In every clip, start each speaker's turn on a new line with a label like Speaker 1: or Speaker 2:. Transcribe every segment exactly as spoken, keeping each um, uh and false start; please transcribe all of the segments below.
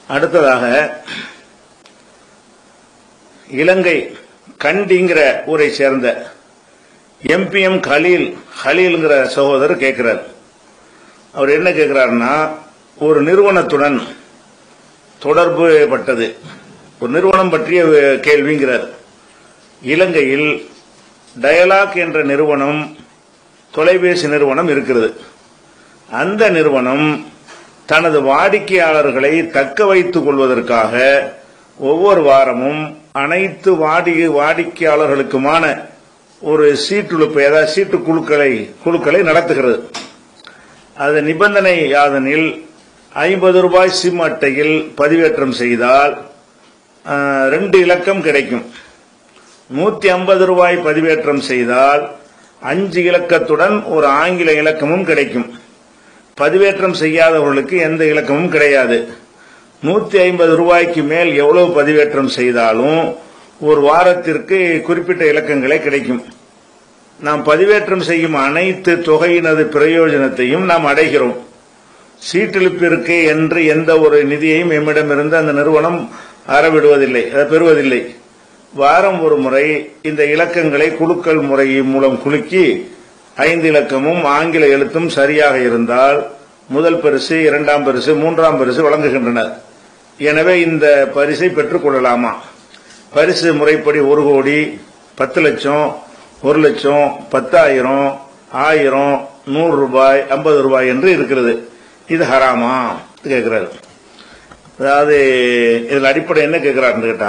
Speaker 1: அடுத்ததாக இலங்கை கண்டிங்கிற ஊரை சேர்ந்த எம்பிஎம் கலீல் கலீல்ங்கிற சகோதரர் கேட்கிறார். அவர் என்ன கேட்கிறாருன்னா, ஒரு நிறுவனத்துடன் தொடர்பு பட்டது, ஒரு நிறுவனம் பற்றிய கேள்விங்கிறார். இலங்கையில் டயலாக் என்ற நிறுவனம், தொலைபேசி நிறுவனம் இருக்கிறது. அந்த நிறுவனம் தனது வாடிக்கையாளர்களை தக்க வைத்துக் கொள்வதற்காக ஒவ்வொரு வாரமும் அனைத்து வாடி வாடிக்கையாளர்களுக்குமான ஒரு சீட்டுழுப்பு, ஏதாவது சீட்டு குழுக்களை குழுக்களை நடத்துகிறது. அது நிபந்தனை யாதனில் ஐம்பது ரூபாய் சிம் அட்டையில் பதிவேற்றம் செய்தால் ரெண்டு இலக்கம் கிடைக்கும். நூத்தி ஐம்பது ரூபாய் பதிவேற்றம் செய்தால் அஞ்சு இலக்கத்துடன் ஒரு ஆங்கில இலக்கமும் கிடைக்கும். பதிவேற்றம் செய்யாதவர்களுக்கு எந்த இலக்கமும் கிடையாது. நூத்தி ஐம்பது ரூபாய்க்கு மேல் எவ்வளவு பதிவேற்றம் செய்தாலும் ஒரு வாரத்திற்கு குறிப்பிட்ட இலக்கங்களே கிடைக்கும். நாம் பதிவேற்றம் செய்யும் அனைத்து தொகையினது பிரயோஜனத்தையும் நாம் அடைகிறோம். சீட்டெழுப்பிற்கு என்று எந்த ஒரு நிதியையும் எம்மிடமிருந்து அந்த நிறுவனம் அறவிடுவதில்லை, அதை பெறுவதில்லை. வாரம் ஒரு முறை இந்த இலக்கங்களை குலுக்கல் முறை மூலம் குலுக்கி ஐந்து இலக்கமும் ஆங்கில எழுத்தும் சரியாக இருந்தால் முதல் பரிசு, இரண்டாம் பரிசு, மூன்றாம் பரிசு வழங்குகின்றனர். எனவே இந்த பரிசை பெற்றுக் கொள்ளலாமா? பரிசு முறைப்படி ஒரு கோடி, பத்து லட்சம், ஒரு லட்சம், பத்தாயிரம், ஆயிரம், நூறு ரூபாய், ஐம்பது ரூபாய் என்று இருக்கிறது. இது ஹராமா கேட்கிறாரு. அதாவது இதில் அடிப்படை என்ன கேட்கிறாருன்னு கேட்டா,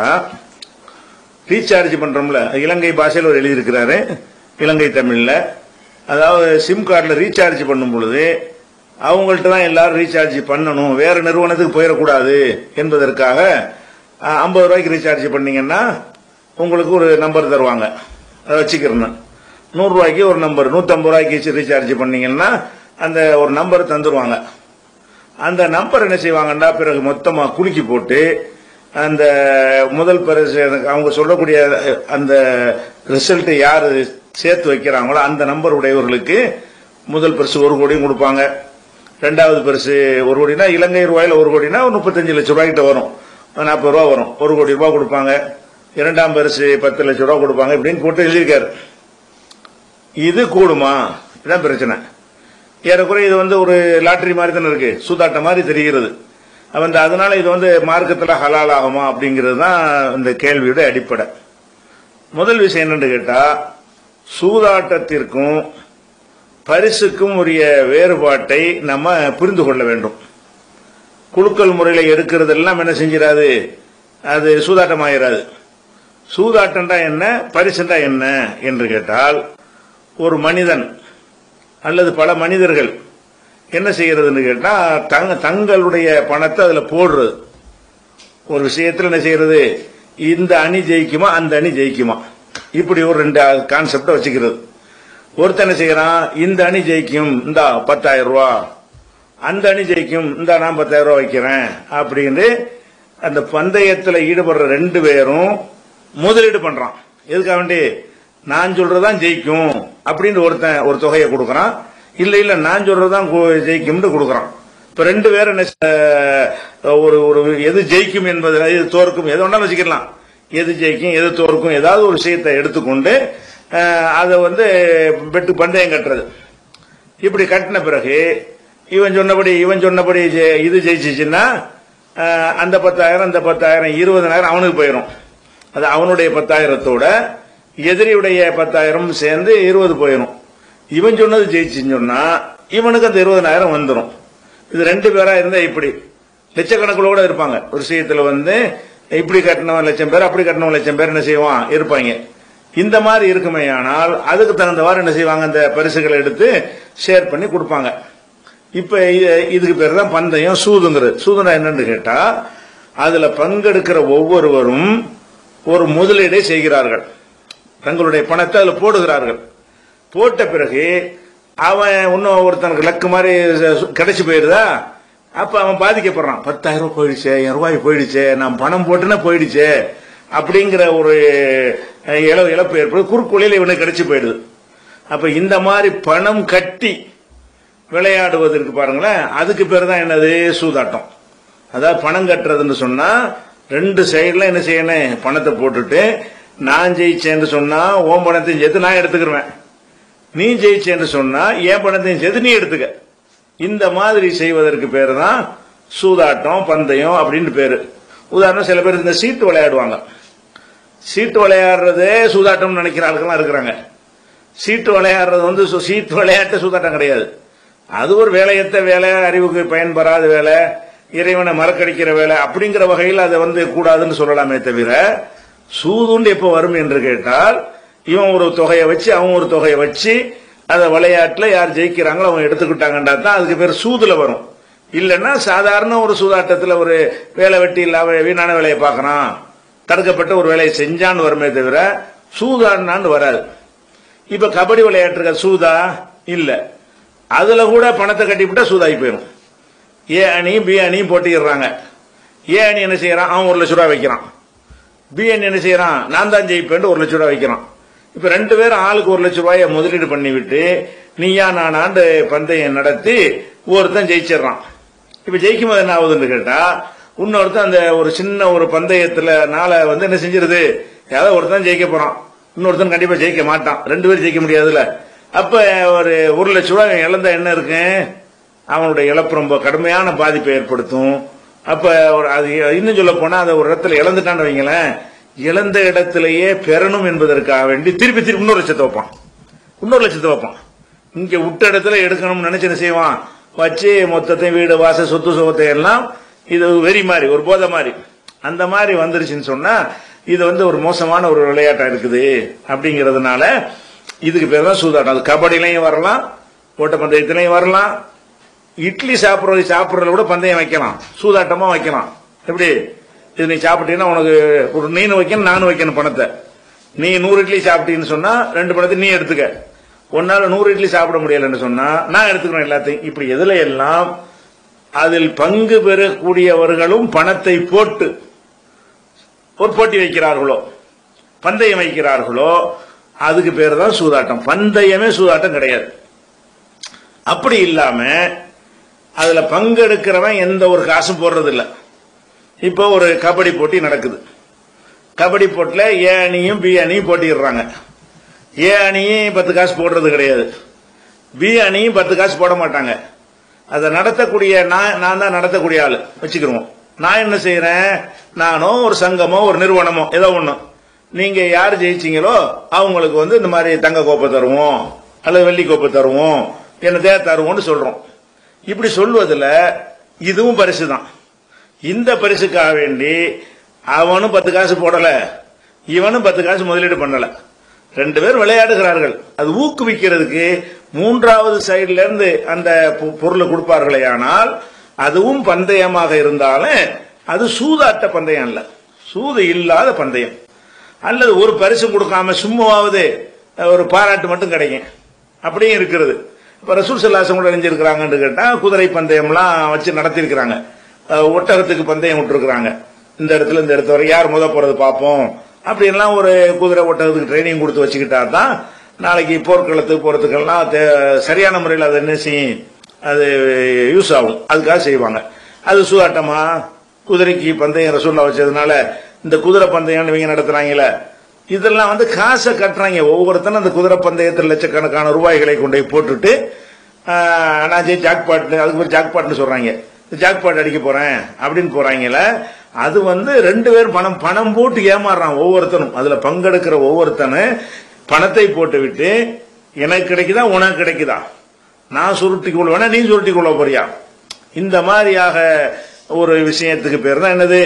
Speaker 1: ரீசார்ஜ் பண்றோம்ல, இலங்கை பாஷையில் ஒரு எழுதியிருக்கிறாரு, இலங்கை தமிழ்ல. அதாவது சிம் கார்டில் ரீசார்ஜ் பண்ணும் பொழுது அவங்கள்ட்ட தான் எல்லாரும் ரீசார்ஜ் பண்ணணும், வேற நிறுவனத்துக்கு போயிடக்கூடாது என்பதற்காக ஐம்பது ரூபாய்க்கு ரீசார்ஜ் பண்ணீங்கன்னா உங்களுக்கு ஒரு நம்பர் தருவாங்க, அதை வச்சுக்கிறேன். நூறு ரூபாய்க்கு ஒரு நம்பர், நூத்தி ஐம்பது ரூபாய்க்கு ரீசார்ஜ் பண்ணீங்கன்னா அந்த ஒரு நம்பர் தந்துருவாங்க. அந்த நம்பர் என்ன செய்வாங்கன்னா பிறகு மொத்தமா குலுக்கி போட்டு அந்த முதல் பரிசு அவங்க சொல்லக்கூடிய அந்த ரிசல்ட் யாரு சேர்த்து வைக்கிறாங்களோ அந்த நம்பர் உடையவர்களுக்கு முதல் பரிசு ஒரு கோடியும் கொடுப்பாங்க. ரெண்டாவது பரிசு ஒரு கோடினா இலங்கை ரூபாயில ஒரு கோடினா முப்பத்தஞ்சு லட்சம் ரூபாய்கிட்ட வரும், நாற்பது ரூபா வரும், ஒரு கோடி ரூபாய் கொடுப்பாங்க. இரண்டாம் பரிசு பத்து லட்சம் ரூபாய் கொடுப்பாங்க. இப்படின்னு போட்டு எழுதியிருக்காரு. இது கூடுமா? இதுதான் பிரச்சனை. ஏறக்குறைய இது வந்து ஒரு லாட்டரி மாதிரி தானே இருக்கு, சூதாட்ட மாதிரி தெரிகிறது. வந்து அதனால இது வந்து மார்க்கத்தில் ஹலால் ஆகுமா அப்படிங்கிறது தான் இந்த கேள்வியோட அடிப்படை. முதல் விஷயம் என்னன்னு கேட்டா, சூதாட்டத்திற்கும் பரிசுக்கும் உரிய வேறுபாட்டை நம்ம புரிந்து கொள்ள வேண்டும். குலுக்கல் முறையில் எடுக்கிறதெல்லாம் என்ன செஞ்சிடாது, அது சூதாட்டமாயிராது. சூதாட்டம்டா என்ன, பரிசுண்டா என்ன என்று கேட்டால், ஒரு மனிதன் அல்லது பல மனிதர்கள் என்ன செய்யறதுன்னு கேட்டா, தங்க தங்களுடைய பணத்தை அதுல போடுறது. ஒரு விஷயத்தில் என்ன செய்யறது, இந்த அணி ஜெயிக்குமா அந்த அணி ஜெயிக்குமா, இப்படி ஒரு ரெண்டு கான்செப்ட வச்சுக்கிறது. ஒருத்தன் என்ன செய்யறான், இந்த அணி ஜெயிக்கும் இந்த பத்தாயிரம் ரூபா, அந்த அணி ஜெயிக்கும் இந்த நான் பத்தாயிரம் ரூபாய் வைக்கிறேன் அப்படின்னு அந்த பந்தயத்தில் ஈடுபடுற ரெண்டு பேரும் முதலீடு பண்றான். எதுக்காக வேண்டி, நான் சொல்றதான் ஜெயிக்கும் அப்படின்னு ஒருத்தன் ஒரு தொகையை கொடுக்கறான், இல்ல இல்ல நான் சொல்றதான் ஜெயிக்கும்னு கொடுக்கறான். இப்ப ரெண்டு பேரும் ஒரு ஒரு எது ஜெயிக்கும் என்பது, எது தோற்கும், எது ஒன்றாலும் வச்சுக்கலாம், எது ஜெயிக்கும் எது தோற்கும் ஏதாவது ஒரு விஷயத்தை எடுத்துக்கொண்டு அதை வந்து பெட்டு பந்தயம் கட்டுறது. இப்படி கட்டின பிறகு இவன் சொன்னபடி இவன் சொன்னபடி இது ஜெயிச்சிச்சுன்னா அந்த பத்தாயிரம் அந்த பத்தாயிரம் இருபதாயிரம் அவனுக்கு போயிடும். அது அவனுடைய பத்தாயிரத்தோட எதிரியுடைய பத்தாயிரம் சேர்ந்து இருபது போயிடும். இவன் சொன்னது ஜெயிச்சுன்னு சொன்னா இவனுக்கு அந்த இருபதாயிரம் வந்துடும். இது ரெண்டு பேரா இருந்தா இப்படி லட்சக்கணக்கில் கூட இருப்பாங்க. ஒரு விஷயத்துல வந்து இப்படி கட்டினவன் லட்சம் பேர், அப்படி கட்டினவன் லட்சம் பேர் என்ன செய்வான் இருப்பாங்க. இந்த மாதிரி இருக்குமே, ஆனால் அதுக்கு தகுந்தவாறு என்ன செய்வாங்க, அந்த பரிசுகளை எடுத்து ஷேர் பண்ணி கொடுப்பாங்க. இப்ப இதுக்கு பேர் தான் பந்தயம், சூதுங்கிறது. சூதுனா என்னன்னு கேட்டா, அதுல பங்கெடுக்கிற ஒவ்வொருவரும் ஒரு முதலீடை செய்கிறார்கள், தங்களுடைய பணத்தை அதுல போடுகிறார்கள். போட்ட பிறகு அவன் இன்னும் ஒருத்தனுக்கு லக்கு மாதிரி கிடைச்சு போயிருதா, அப்ப அவன் பாதிக்கப்படுறான். பத்தாயிரம் ரூபாய் போயிடுச்சே, என் ரூபாய் போயிடுச்சே, நான் பணம் போட்டுன்னா போயிடுச்சே அப்படிங்கிற ஒரு இழப்பு ஏற்படுது. குறுக்கொழியில் இவனுக்கு கிடைச்சு போயிடுது. அப்ப இந்த மாதிரி பணம் கட்டி விளையாடுவதற்கு பாருங்களேன், அதுக்கு பேர் தான் என்னது, சூதாட்டம். அதாவது பணம் கட்டுறதுன்னு சொன்னா ரெண்டு சைடுல என்ன செய்யணும், பணத்தை போட்டுட்டு நான் ஜெயிச்சேன்னு சொன்னா ஓம் பணத்தையும் சேர்த்து நான் எடுத்துக்கிருவேன், நீ ஜெயிச்சேன்னு சொன்னா என் பணத்தையும் சேர்த்து நீ எடுத்துக்க. இந்த மாதிரி செய்வதற்கு பேரு தான் சூதாட்டம், பந்தயம் அப்படின்னு பேரு. உதாரணம், சில பேர் இந்த சீட்டு விளையாடுவாங்க. சீட்டு விளையாடுறதே சூதாட்டம் நினைக்கிற ஆளுக்கெல்லாம் இருக்கிறாங்க. சீட்டு விளையாடுறது வந்து சீட்டு விளையாட்டு சூதாட்டம் கிடையாது. அது ஒரு வேலையத்த வேலை, அறிவுக்கு பயன்பெறாத வேலை, இறைவனை மறக்கடிக்கிற வேலை அப்படிங்கிற வகையில் அதை வந்து கூடாதுன்னு சொல்லலாமே தவிர, சூதுண்டு எப்போ வரும் என்று கேட்டால், இவன் ஒரு தொகையை வச்சு அவன் ஒரு தொகையை வச்சு அதை விளையாட்டுல யார் ஜெயிக்கிறாங்களோ அவங்க எடுத்துக்கிட்டாங்கன்றா தான் அதுக்கு பேர் சூதுல வரும். இல்லைன்னா சாதாரண ஒரு சூதாட்டத்தில் ஒரு வேலை வெட்டி இல்லாம வீணான வேலையை பார்க்கறான், தடுக்கப்பட்ட ஒரு வேலையை செஞ்சான்னு வருமே தவிர சூதான்னு வராது. இப்ப கபடி விளையாட்டு சூதா இல்ல, அதுல கூட பணத்தை கட்டிவிட்டா சூதாகி போயிடும். ஏ அணியும் பி அணியும் போட்டிடுறாங்க. ஏ அணி என்ன செய்யறான், அவன் ஒரு லட்சம் ரூபாய் வைக்கிறான். பி அணி என்ன செய்யறான், நான் தான் ஜெயிப்பேன் ஒரு லட்சம் ரூபாய் வைக்கிறான். இப்ப ரெண்டு பேரும் ஆளுக்கு ஒரு லட்சம் ரூபாயை முதலீடு பண்ணி விட்டு நீயா நானாண்டு பந்தயம் நடத்தி ஒருத்தன் ஜெயிச்சிடறான். இப்ப ஜெயிக்கும் போது என்ன ஆகுதுன்னு கேட்டா, இன்னொருத்தன் அந்த ஒரு சின்ன ஒரு பந்தயத்துல நாளை வந்து என்ன செஞ்சிருது, ஏதாவது ஒருத்தன் ஜெயிக்க போறான், இன்னொருத்தன் கண்டிப்பா ஜெயிக்க மாட்டான், ரெண்டு பேரும் ஜெயிக்க முடியாதுல்ல. அப்ப ஒரு ஒரு லட்சம் ரூபாய் இழந்த என்ன இருக்கு, அவனுடைய இழப்பு ரொம்ப கடுமையான பாதிப்பை ஏற்படுத்தும். அப்ப அது இன்னும் சொல்ல போனா அதை ஒரு இடத்துல இழந்துட்டான்னு வைங்களேன், இழந்த இடத்திலேயே பெறணும் என்பதற்காக வேண்டி திருப்பி திருப்பி இன்னொரு லட்சத்தை வைப்பான், இன்னொரு லட்சத்தை வைப்பான். இங்க விட்ட இடத்துல எடுக்கணும்னு நினைச்சு என்ன செய்வான், வச்சு மொத்தத்தையும் வீடு வாச சொத்து சுகத்தை எல்லாம் இது வெறி மாதிரி ஒரு போதை மாதிரி அந்த மாதிரி வந்துருச்சுன்னு சொன்னா இது வந்து ஒரு மோசமான ஒரு விளையாட்டா இருக்குது. அப்படிங்கிறதுனால இதுக்கு பேர் தான் சூதாட்டம். அது கபடிலையும் வரலாம், ஓட்டப்பந்தயத்திலையும் வரலாம், இட்லி சாப்பிட்றது சாப்பிட்றத கூட பந்தயம் வைக்கலாம், சூதாட்டமா வைக்கலாம். எப்படி, இது நீ சாப்பிட்டீங்கன்னா உனக்கு ஒரு நீனு வைக்கணும் நானும் வைக்கணும் பணத்தை. நீ நூறு இட்லி சாப்பிட்டீங்கன்னு சொன்னா ரெண்டு பணத்தை நீ எடுத்துக்க, ஒன்னால நூறு இட்லி சாப்பிட முடியலன்னு சொன்னா நான் எடுத்துக்கிறேன் எல்லாத்தையும். இப்படி எதுல எல்லாம் அதில் பங்கு பெறக்கூடியவர்களும் பணத்தை போட்டு ஒரு போட்டி வைக்கிறார்களோ, பந்தயம் வைக்கிறார்களோ, அதுக்கு பேர் தான் சூதாட்டம். பந்தயமே சூதாட்டம் கிடையாது. அப்படி இல்லாம அதுல பங்கெடுக்கிறவன் எந்த ஒரு காசும் போடுறது இல்லை. இப்போ ஒரு கபடி போட்டி நடக்குது. கபடி போட்டில ஏ அணியும் பி அணியும் போட்டிடுறாங்க. ஏ அணியும் பத்து காசு போடுறது கிடையாது, பி அணியும் பத்து காசு போட மாட்டாங்க. அதை நடத்தக்கூடிய நான் நான் தான் நடத்தக்கூடிய ஆளு வச்சுக்கிறோம். நான் என்ன செய்யறேன், நானோ ஒரு சங்கமோ ஒரு நிறுவனமோ ஏதோ ஒண்ணு, நீங்க யார் ஜெயிச்சீங்களோ அவங்களுக்கு வந்து இந்த மாதிரி தங்க கோப்பை தருவோம் அல்லது வெள்ளி கோப்பை தருவோம் என்னதே தருவோம்னு சொல்றோம். இப்படி சொல்வதில் இதுவும் பரிசு தான். இந்த பரிசுக்காக வேண்டி அவனும் பத்து காசு போடல, இவனும் பத்து காசு முதலீடு பண்ணல, ரெண்டு பேர் விளையாடுகிறார்கள். அது ஊக்குவிக்கிறதுக்கு மூன்றாவது சைடுல இருந்து அந்த பொருளை கொடுப்பார்களே, ஆனால் அதுவும் பந்தயமாக இருந்தாலும் அது சூதாட்ட பந்தயம் அல்ல, சூது இல்லாத பந்தயம். அல்லது ஒரு பரிசு கொடுக்காம சும்மாவது ஒரு பாராட்டு மட்டும் கிடைக்கும், அப்படியும் இருக்கிறது. இப்ப ரசூல் ஸல்லல்லாஹு அலைஹி வஸல்லம் கூட அறிஞ்சிருக்கிறாங்கன்னு கேட்டா குதிரை பந்தயம்லாம் வச்சு நடத்திருக்கிறாங்க. ஒட்டகத்துக்கு பந்தயம் விட்டுருக்காங்க, இந்த இடத்துல இந்த இடத்துல வரை யார் முத போறது பார்ப்போம் அப்படின்லாம் ஒரு குதிரை ஒட்டகத்துக்கு ட்ரைனிங் கொடுத்து வச்சுக்கிட்டா தான் நாளைக்கு போர்க்களத்துக்கு போறதுக்கெல்லாம் சரியான முறையில் அது என்ன செய்யும், அது யூஸ் ஆகும், அதுக்காக செய்வாங்க. அது சூதாட்டமா, குதிரைக்கு பந்தயம் ரசூல்லா வச்சதுனால இந்த குதிரை பந்தயம் இவங்க நடத்துறாங்கல்ல, இதெல்லாம் வந்து காசை கட்டுறாங்க. ஒவ்வொருத்தனும் அந்த குதிரை பந்தயத்தில் லட்சக்கணக்கான ரூபாய்களை கொண்டு போய் போட்டுட்டு நான் ஜெய் ஜாக்பாட், அதுக்கு பேர் ஜாக்பாட்னு சொல்றாங்க, ஜாக்பாட் அடிக்க போறேன் அப்படின்னு போறாங்கல்ல. அது வந்து ரெண்டு பேரும் பணம் பணம் போட்டு ஏமாறுறான் ஒவ்வொருத்தனும். அதுல பங்கெடுக்கிற ஒவ்வொருத்தனும் பணத்தை போட்டு விட்டு எனக்கு கிடைக்குதா உனக்கு கிடைக்குதா, நான் சுருட்டி கொள்வேனா நீ சுருட்டி கொள்ள போறியா, இந்த மாதிரியாக ஒரு விஷயத்துக்கு பேர் தான் என்னது,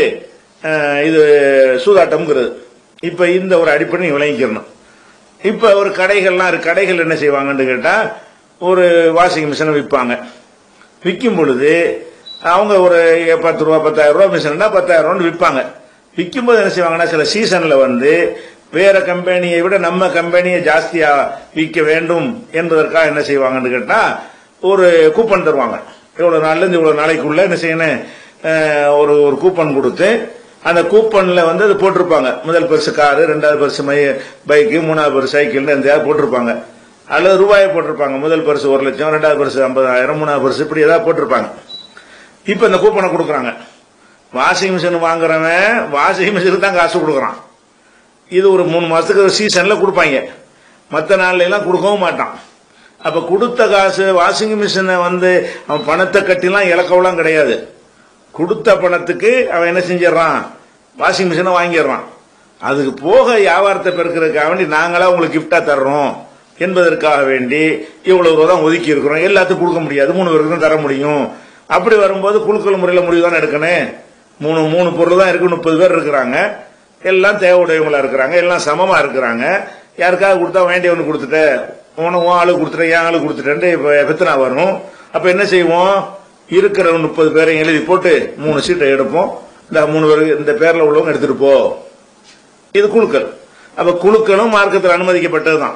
Speaker 1: இது சூதாட்டம்ங்கிறது. இப்ப இந்த ஒரு அடிப்படை விளங்கிக்கணும். இப்ப ஒரு கடைகள்லாம் இருக்கு, கடைகள் என்ன செய்வாங்கன்னு கேட்டா ஒரு வாஷிங் மிஷினை விற்பாங்க. விற்கும் பொழுது அவங்க ஒரு பத்து ரூபா பத்தாயிரம் ரூபாய் மிஷின்னா பத்தாயிரம் ரூபான்னு விற்பாங்க. விற்கும் போது என்ன செய்வாங்கன்னா சில சீசன்ல வந்து வேற கம்பெனியை விட நம்ம கம்பெனியை ஜாஸ்தியா விற்க வேண்டும் என்பதற்காக என்ன செய்வாங்கன்னு கேட்டா ஒரு கூப்பன் தருவாங்க. இவ்வளவு நாள்ல இருந்து இவ்வளவு நாளைக்குள்ள என்ன செய்யணும், ஒரு ஒரு கூப்பன் கொடுத்து அந்த கூப்பன்ல வந்து அது போட்டிருப்பாங்க. முதல் பரிசு காரு, ரெண்டாவது பரிசு பைக்கு, மூணாவது பரிசு சைக்கிள் எந்தையாவது போட்டிருப்பாங்க. அல்லது ரூபாயை போட்டிருப்பாங்க. முதல் பரிசு ஒரு லட்சம், ரெண்டாவது பரிசு ஐம்பதாயிரம், மூணாவது பரிசு இப்படி ஏதாவது போட்டிருப்பாங்க. இப்ப இந்த கூப்பனை கொடுக்குறாங்க. வாஷிங் மிஷின் வாங்குறவன் வாஷிங் மிஷினுக்கு தான் காசு கொடுக்குறான். இது ஒரு மூணு மாசத்துக்கு ஒரு சீசன்ல கொடுப்பாங்க, மற்ற நாள்ல எல்லாம் கொடுக்கவும் மாட்டான். அப்ப கொடுத்த காசு வாஷிங் மிஷினை வந்து அவன் பணத்தை கட்டிலாம் இழக்கவெல்லாம் கிடையாது. கொடுத்த பணத்துக்கு அவன் என்ன செஞ்சிடறான், வாஷிங் மிஷினை வாங்கிடுறான். அதுக்கு போக வியாபாரத்தை பெருக்கிறதுக்காக வேண்டி நாங்களா உங்களுக்கு கிஃப்டா தர்றோம் என்பதற்காக வேண்டி இவ்வளவு ரூபா தான் ஒதுக்கி இருக்கிறோம். எல்லாத்துக்கும் கொடுக்க முடியாது, மூணு பேருக்கு தான் தர முடியும். அப்படி வரும்போது குழுக்கள் முறையில் முடிவு தான் எடுக்கணும். மூணு மூணு பொருள் தான் இருக்கு, முப்பது பேர் இருக்கிறாங்க, எல்லாம் தேவையுடையவங்களா இருக்கிறாங்க, எல்லாம் சமமா இருக்கிறாங்க. யாருக்காவது கொடுத்தா வேண்டியவனு கொடுத்துட்டு உனக்கு ஆளு கொடுத்துட்டேன் என் ஆளு கொடுத்துட்டேன் இப்ப எத்தனை வரும். அப்ப என்ன செய்வோம், இருக்கிற முப்பது பேரையும் எழுதி போட்டு மூணு சீட்டை எடுப்போம். இந்த மூணு பேருக்கு இந்த பேர்ல உள்ளவங்க எடுத்துட்டு போ. இது குழுக்கள். அப்ப குழுக்களும் மார்க்கத்தில் அனுமதிக்கப்பட்டதுதான்.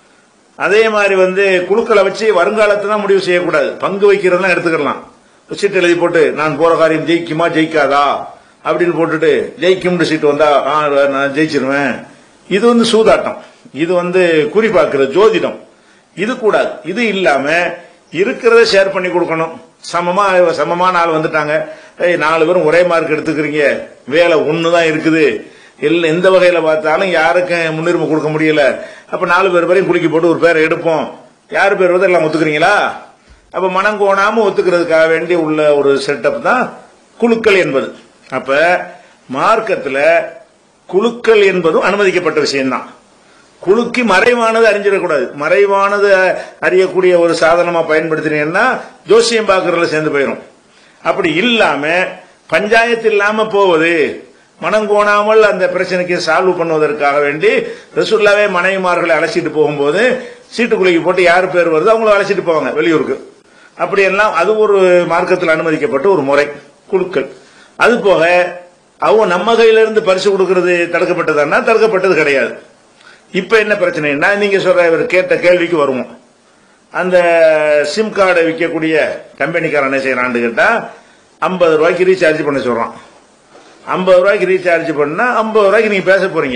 Speaker 1: அதே மாதிரி வந்து குழுக்களை வச்சு வருங்காலத்தை தான் முடிவு செய்யக்கூடாது. பங்கு வைக்கிறதெல்லாம் எடுத்துக்கலாம். சீட்டு எழுதி போட்டு நான் போற காரியம் ஜெயிக்குமா ஜெயிக்காதா அப்படின்னு போட்டுட்டு ஜெயிக்கும் சீட்டு வந்தா நான் ஜெயிச்சிருவேன். இது வந்து சூதாட்டம், இது வந்து குறிப்பாக்குறது ஜோதிடம். இது கூடாது. இது இல்லாம இருக்கிறத ஷேர் பண்ணி கொடுக்கணும். சமமா சமமான ஆள் வந்துட்டாங்க, நாலு பேரும் ஒரே மார்க் எடுத்துக்கிறீங்க, வேலை ஒண்ணுதான் இருக்குது, எந்த வகையில பார்த்தாலும் யாருக்கும் முன்னுரிமை கொடுக்க முடியல. அப்ப நாலு பேர் பேரையும் குலுக்கி போட்டு ஒரு பேரை எடுப்போம், யாரு பேர் வந்து எல்லாம் ஒத்துக்கிறீங்களா. அப்ப மனம் கோணாம ஒத்துக்கிறதுக்காக வேண்டி உள்ள ஒரு செட்டப் தான் குழுக்கள் என்பது. அப்ப மார்க்கத்துல குழுக்கள் என்பதும் அனுமதிக்கப்பட்ட விஷயம்தான். குழுக்கி மறைவானது அறிஞ்சிடக்கூடாது. மறைவானது அறியக்கூடிய ஒரு சாதனமா பயன்படுத்தினீங்கன்னா ஜோசியம் பார்க்கறதுல சேர்ந்து போயிடும். அப்படி இல்லாம பஞ்சாயத்து இல்லாம போவது, மனம் கோணாமல் அந்த பிரச்சனைக்கு சால்வ் பண்ணுவதற்காக வேண்டி ரசூலுல்லாஹ்வே மனைவிமார்களை அழைச்சிட்டு போகும்போது சீட்டுக்குள்ளைக்கு போட்டு யாரு பேர் வருது அவங்கள அழைச்சிட்டு போவாங்க வெளியூருக்கு. அப்படி எல்லாம் அது ஒரு மார்க்கத்தில் அனுமதிக்கப்பட்ட ஒரு முறை குழுக்கள். அது போக அவங்க நம்ம கையில இருந்து பரிசு கொடுக்கறது தடுக்கப்பட்டதுன்னா தடுக்கப்பட்டது கிடையாது. இப்ப என்ன பிரச்சனைன்னா நீங்க சொல்ற இவர் கேட்ட கேள்விக்கு வருவோம். அந்த சிம் கார்டை விற்கக்கூடிய கம்பெனிக்காரன் என்ன செய்யறான்னு கேட்டா ஐம்பது ரூபாய்க்கு ரீசார்ஜ் பண்ண சொல்றான். ஐம்பது ரூபாய்க்கு ரீசார்ஜ் பண்ணா ஐம்பது ரூபாய்க்கு நீங்க பேச போறீங்க.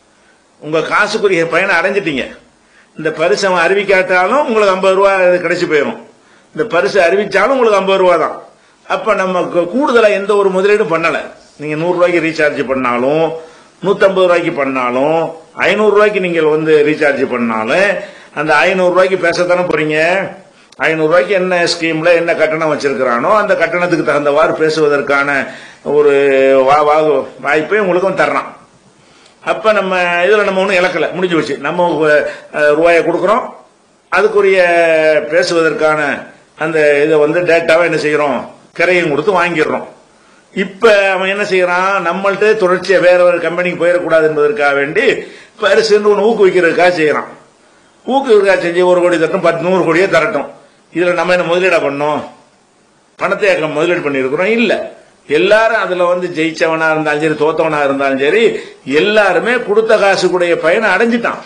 Speaker 1: உங்க காசுக்குரிய பயனை அடைஞ்சிட்டீங்க. இந்த பரிசு அவன் அறிவிக்காட்டாலும் உங்களுக்கு ஐம்பது ரூபாய் கிடைச்சி போயிடும். இந்த பரிசு அறிவிச்சாலும் உங்களுக்கு ஐம்பது ரூபா தான். அப்ப நம்ம கூடுதலா எந்த ஒரு முதலீடும் பண்ணல. நீங்க நூறு ரூபாய்க்கு ரீசார்ஜ் பண்ணாலும் நூத்தி ஐம்பது ரூபாய்க்கு பண்ணாலும் ஐநூறு ரூபாய்க்கு நீங்கள் வந்து ரீசார்ஜ் பண்ணாலும் அந்த ஐநூறு ரூபாய்க்கு பேசத்தானே போறீங்க. ஐநூறு ரூபாய்க்கு என்ன ஸ்கீம்ல என்ன கட்டணம் வச்சிருக்கிறானோ அந்த கட்டணத்துக்கு தகுந்தவாறு பேசுவதற்கான ஒரு வாய்ப்பை உங்களுக்கு தர்றான். அப்ப நம்ம இதுல நம்ம ஒன்றும் இழக்கல, முடிஞ்சு வச்சு நம்ம ரூபாயை கொடுக்கறோம், அதுக்குரிய பேசுவதற்கான அந்த இதை வந்து டேட்டாவை என்ன செய்யறோம், கிரையும் கொடுத்து வாங்கிடுறோம். இப்ப அவன் என்ன செய்யறான், நம்மள்ட்ட தொடர்ச்சியா வேற ஒரு கம்பெனிக்கு போயிடக்கூடாது என்பதற்காக வேண்டி பரிசு ஒன்று ஊக்குவிக்கிறதுக்காக செய்யறான். ஊக்குவிக்கிறதுக்காக செஞ்சு ஒரு கோடி தரட்டும், பத்து நூறு கோடியே தரட்டும். இதுல நம்ம என்ன முதலீடா பண்ணோம், பணத்தை முதலீடு பண்ணிருக்கிறோம் இல்ல. எல்லாரும் அதுல வந்து ஜெயிச்சவனா இருந்தாலும் சரி தோத்தவனா இருந்தாலும் சரி எல்லாருமே கொடுத்த காசுக்குடைய பயனை அடைஞ்சிட்டான்.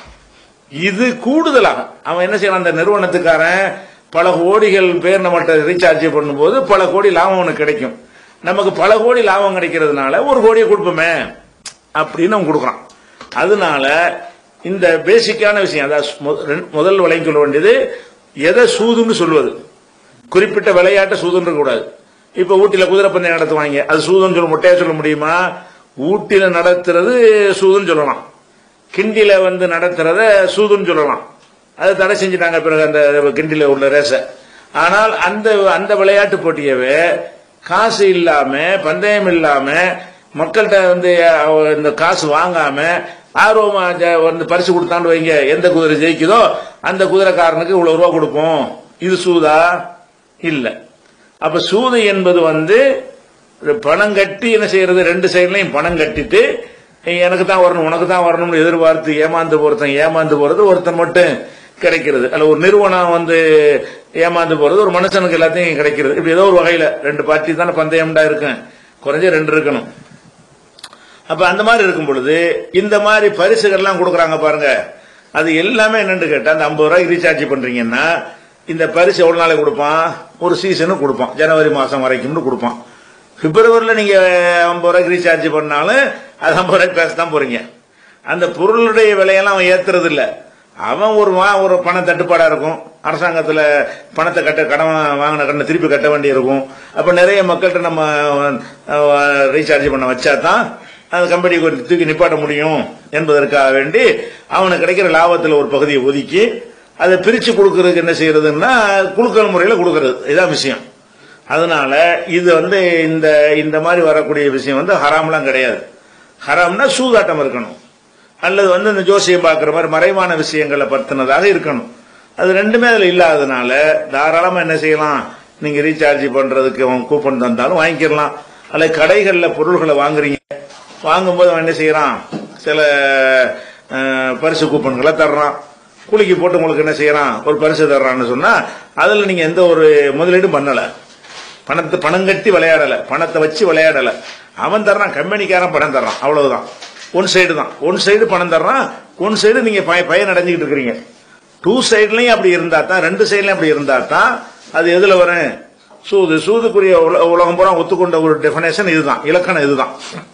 Speaker 1: இது கூடுதலாக அவன் என்ன செய்யறான், அந்த நிறுவனத்துக்காரன் பல கோடிகள் பேர் நம்மகிட்ட ரீசார்ஜ் பண்ணும்போது பல கோடி லாபம் அவனுக்கு கிடைக்கும். நமக்கு பல கோடி லாபம் கிடைக்கிறதுனால ஒரு கோடியை கொடுப்போமே அப்படின்னு அவன் கொடுக்குறான். அதனால இந்த பேசிக்கான விஷயம் அதாவது முதல் விலைக்கு சொல்ல வேண்டியது எதை சூதுன்னு சொல்வது. குறிப்பிட்ட விளையாட்டை சூதுன்னு கூடாது. இப்ப ஊட்டியில குதிரை பந்தயம் நடத்துவாங்க, அது சூதுன்னு சொல்ல முட்டையா சொல்ல முடியுமா? ஊட்டியில நடத்துறது சூதுன்னு சொல்லலாம், கிண்டில வந்து நடத்துறத சூதுன்னு சொல்லலாம். அதை தடை செஞ்சுட்டாங்க பிறகு அந்த கிண்டில உள்ள ரேச. ஆனால் அந்த அந்த விளையாட்டு போட்டியவே காசு இல்லாம பந்தயம் இல்லாம மக்கள்கிட்ட வந்து இந்த காசு வாங்காம ஆர்வமா வந்து பரிசு கொடுத்தான்னு வைங்க, எந்த குதிரை ஜெயிக்குதோ அந்த குதிரைக்காரனுக்கு இவ்வளவு ரூபா கொடுப்போம். இது சூதா இல்ல. அப்ப சூது என்பது வந்து பணம் கட்டி என்ன செய்யறது, ரெண்டு சைட்லையும் பணம் கட்டிட்டு எனக்கு தான் வரணும் உனக்கு தான் வரணும்னு எதிர்பார்த்து ஏமாந்து போறதன் ஏமாந்து போறது ஒருத்தன் மட்டும் கிடைக்கிறது. அல்ல ஒரு நிறுவனம் வந்து ஏமாந்து போறது ஒரு மனுஷனுக்கு எல்லாத்தையும் கிடைக்கிறது. இப்படி ஏதோ ஒரு வகையில ரெண்டு பார்ட்டி தானே பந்தயம்டா இருக்கும், குறைஞ்ச ரெண்டு இருக்கணும். அப்ப அந்த மாதிரி இருக்கும் பொழுது இந்த மாதிரி பரிசுகள் எல்லாம் கொடுக்கறாங்க பாருங்க, அது எல்லாமே என்னன்னு கேட்டா அந்த ஐம்பது ரூபாய்க்கு ரீசார்ஜ் பண்றீங்கன்னா இந்த பரிசு எவ்வளவு நாளைக்கு கொடுப்பான், ஒரு சீசனுக்கு கொடுப்பான், ஜனவரி மாசம் வரைக்கும் கொடுப்பான். பிப்ரவரியில நீங்க ஐம்பது ரூபாய்க்கு ரீசார்ஜ் பண்ணாலும் அது ஐம்பது ரூபாய்க்கு பேசத்தான் போறீங்க. அந்த பொருளுடைய விலையெல்லாம் அவன் ஏத்துறது இல்ல. அவன் ஒரு ஒரு பண தட்டுப்பாடா இருக்கும், அரசாங்கத்தில் பணத்தை கட்ட கடன் வாங்கின கடனை திருப்பி கட்ட வேண்டி இருக்கும். அப்ப நிறைய மக்கள்கிட்ட நம்ம ரீசார்ஜ் பண்ண வச்சா தான் அந்த கம்பெனி தூக்கி நிப்பாட்ட முடியும் என்பதற்காக வேண்டி அவனுக்கு கிடைக்கிற லாபத்தில் ஒரு பகுதியை ஒதுக்கி அதை பிரிச்சு கொடுக்கறதுக்கு என்ன செய்யறதுன்னா குழுக்கள் முறையில் கொடுக்கறது, இதான் விஷயம். அதனால இது வந்து இந்த இந்த மாதிரி வரக்கூடிய விஷயம் வந்து ஹராம்லாம் கிடையாது. ஹராம்னா சூதாட்டம் இருக்கணும், அல்லது வந்து இந்த ஜோசியம் பார்க்குற மாதிரி மறைவான விஷயங்களை பற்றினதாக இருக்கணும். அது ரெண்டுமே அதில் இல்லாததுனால தாராளமாக என்ன செய்யலாம், நீங்க ரீசார்ஜ் பண்றதுக்கு அவன் கூப்பன் தந்தாலும் வாங்கிக்கலாம். அல்லது கடைகளில் பொருள்களை வாங்குறீங்க, வாங்கும்போது அவன் என்ன செய்யறான், சில பரிசு கூப்பன்களை தர்றான், குலுக்கி போட்டு உங்களுக்கு என்ன செய்யறான் ஒரு பரிசு தர்றான்னு சொன்னா அதுல நீங்க எந்த ஒரு முதலீடும் பண்ணல, பணத்தை பணம் கட்டி விளையாடல, பணத்தை வச்சு விளையாடல. அவன் தர்றான், கம்பெனிக்காரன் பணம் தர்றான், அவ்வளவுதான். ஒன் சைடு தான், ஒன் சைடு பணம் தர்றான், ஒன் சைடு நீங்க பயன் அடைஞ்சிக்கிட்டு இருக்கிறீங்க. டூ சைட்லயும் அப்படி இருந்தா தான், ரெண்டு சைட்லயும் அப்படி இருந்தா தான் அது எதுல வரும், சூது. சூதுக்குரிய உலகம் பூரா ஒத்துக்கொண்ட ஒரு டெபினேஷன் இதுதான், இலக்கணம் இதுதான்.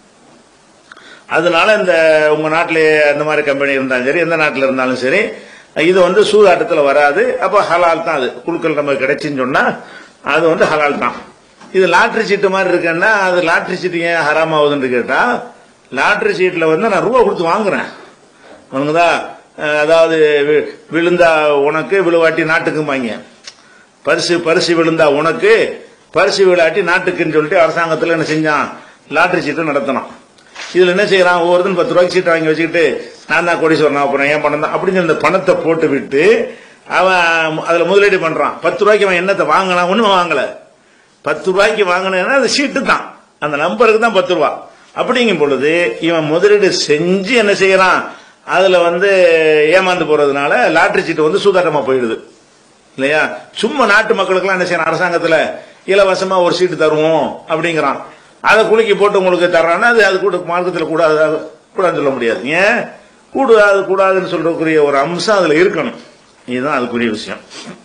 Speaker 1: அதனால இந்த உங்க நாட்டிலே அந்த மாதிரி கம்பெனி இருந்தாலும் சரி, எந்த நாட்டில் இருந்தாலும் சரி, இது வந்து சூதாட்டத்தில் வராது. அப்ப ஹலால் தான். அது குழுக்கள் நமக்கு கிடைச்சுன்னு சொன்னா அது வந்து ஹலால் தான். இது லாட்டரி சீட்டு மாதிரி இருக்குன்னா அது லாட்டரி சீட்டு ஏன் ஹராம் ஆகுதுன்னு கேட்டா, லாட்டரி சீட்ல வந்து நான் ரூபா கொடுத்து வாங்குறேன், உனக்குதான் அதாவது விழுந்தா உனக்கு விழுவாட்டி நாட்டுக்கும்பாங்க. பரிசு பரிசு விழுந்தா உனக்கு, பரிசு விழாட்டி நாட்டுக்குன்னு சொல்லிட்டு அரசாங்கத்தில் என்ன செஞ்சான், லாட்டரி சீட்டு நடத்தணும். இதுல என்ன செய்யறான், ஒவ்வொருத்தரும் பத்து ரூபாய்க்கு சீட்டை வாங்கி வச்சுக்கிட்டு நான் தான் கோடீஸ்வரன் அப்புறம் ஏன் பணம் தான் அப்படின்னு அந்த பணத்தை போட்டு விட்டு அவன் அதுல முதலீடு பண்றான். பத்து ரூபாய்க்கு அவன் என்னத்தை வாங்கினா, ஒண்ணுமே வாங்கல. பத்து ரூபாய்க்கு வாங்கினா அது சீட்டு தான், அந்த நம்பருக்கு தான் பத்து ரூபா. அப்படிங்கும் பொழுது இவன் முதலீடு செஞ்சு என்ன செய்யறான், அதுல வந்து ஏமாந்து போறதுனால லாட்டரி சீட்டு வந்து சூதாட்டமா போயிடுது இல்லையா. சும்மா நாட்டு மக்களுக்கு என்ன செய்யறான், அரசாங்கத்துல இலவசமா ஒரு சீட்டு தருவோம் அப்படிங்கிறான், அதை குலுக்கி போட்டு உங்களுக்கு தர்றான்னா அது அது கூட மார்க்கத்தில் கூடாது கூடாதுன்னு சொல்ல முடியாது. ஏன் கூடாது கூடாதுன்னு சொல்றதுக்குரிய ஒரு அம்சம் அதுல இருக்கணும். இதுதான் அதுக்குரிய விஷயம்.